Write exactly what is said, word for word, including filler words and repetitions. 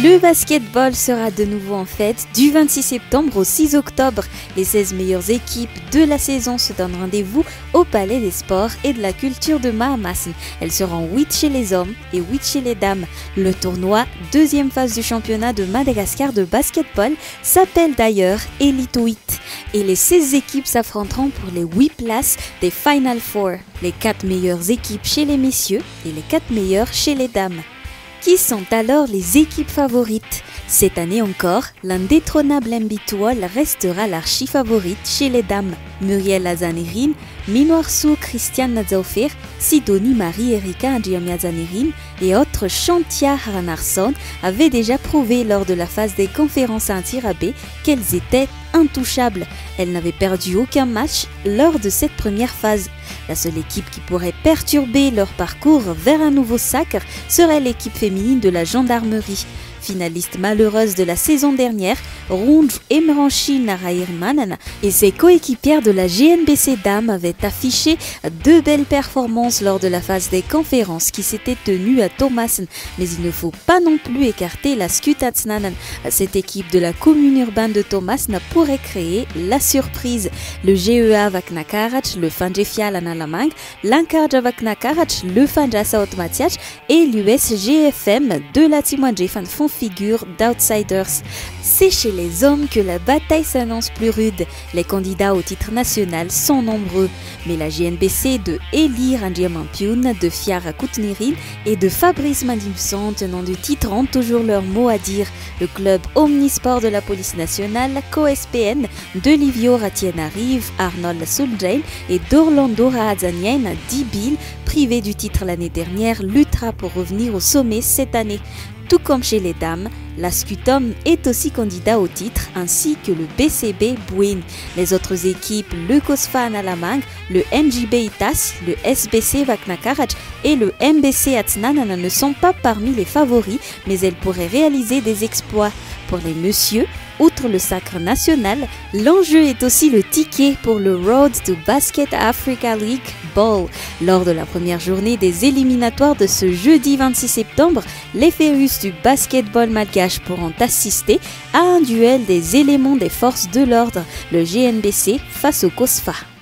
Le basketball sera de nouveau en fête du vingt-six septembre au six octobre. Les seize meilleures équipes de la saison se donnent rendez-vous au Palais des Sports et de la Culture de Mahamasn. Elles seront huit chez les hommes et huit chez les dames. Le tournoi, deuxième phase du championnat de Madagascar de basketball, s'appelle d'ailleurs Elite huit. Et les seize équipes s'affronteront pour les huit places des Final Four. Les quatre meilleures équipes chez les messieurs et les quatre meilleures chez les dames. Qui sont alors les équipes favorites? Cette année encore, l'indétrônable Mbitool restera l'archi-favorite chez les dames. Muriel Azanerin, Minoarsu Christiane Nadzaofer, Sidonie Marie-Erika Adjamiazanerin et autres Chantia Haranarsson avaient déjà prouvé lors de la phase des conférences à Tirabé qu'elles étaient intouchables. Elles n'avaient perdu aucun match lors de cette première phase. La seule équipe qui pourrait perturber leur parcours vers un nouveau sacre serait l'équipe féminine de la gendarmerie. Finaliste malheureuse de la saison dernière, Runj Emranchi Narairmanan et ses coéquipières de la G N B C Dames avaient affiché deux belles performances lors de la phase des conférences qui s'était tenue à Thomasen. Mais il ne faut pas non plus écarter la Skutatsnanan. Cette équipe de la commune urbaine de Thomasen pourrait créer la surprise. Le G E A Vaknakarach, le Fanjefial Analamang, l'Ankarja Vaknakarach, le Fanja Saotmatiach et l'U S G F M de la Timwanjefan font figure d'outsiders. C'est chez les hommes que la bataille s'annonce plus rude. Les candidats au titre national sont nombreux, mais la G N B C de Eli Randiamampiun, de Fiara Koutnirin et de Fabrice Mandimson, tenant du titre, ont toujours leur mot à dire. Le club omnisport de la police nationale, Co S P N, de Livio Ratienarive, Arnold Souljain et d'Orlando Rahadzanien, Dibil, privé du titre l'année dernière, luttera pour revenir au sommet cette année. Tout comme chez les dames, la Skutom est aussi candidat au titre, ainsi que le B C B Bouin. Les autres équipes, le Kosfa Analamang, le N J B Itas, le S B C Vaknakarach et le M B C Atsnanan ne sont pas parmi les favoris, mais elles pourraient réaliser des exploits. Pour les messieurs, outre le sacre national, l'enjeu est aussi le ticket pour le Road to Basket Africa League Ball. Lors de la première journée des éliminatoires de ce jeudi vingt-six septembre, les férus du basketball malgache pourront assister à un duel des éléments des forces de l'ordre, le G N B C face au Kosfa.